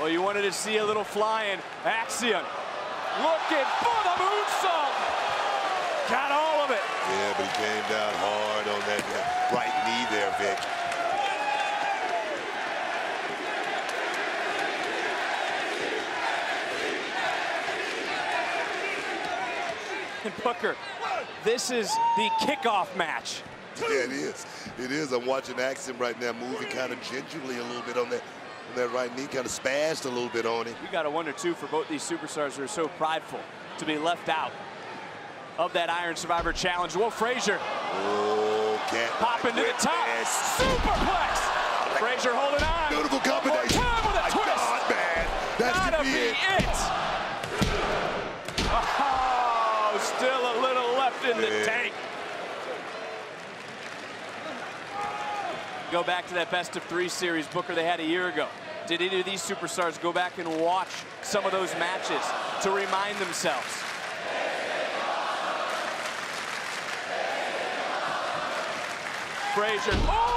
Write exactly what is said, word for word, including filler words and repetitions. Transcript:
Well, you wanted to see a little flying. Axiom looking for the moonsault. Got all of it. Yeah, but he came down hard on that right knee there, Vic. And Booker, this is the kickoff match. Yeah, it is. It is. I'm watching Axiom right now, moving kind of gingerly a little bit on that, on that right knee, kind of spazzed a little bit on it. You got to wonder, too, for both these superstars who are so prideful to be left out of that Iron Survivor Challenge. Whoa, Frazer. Oh, can't. Pop into the top. Superplex. Frazer holding on. Beautiful combination. One more time with a My twist. God, man. That's Gotta to be, be it. it. Oh, still a little left in the Man. tank. Go back to that best of three series, Booker, they had a year ago. Did any of these superstars go back and watch some of those matches to remind themselves? Frazer. Oh!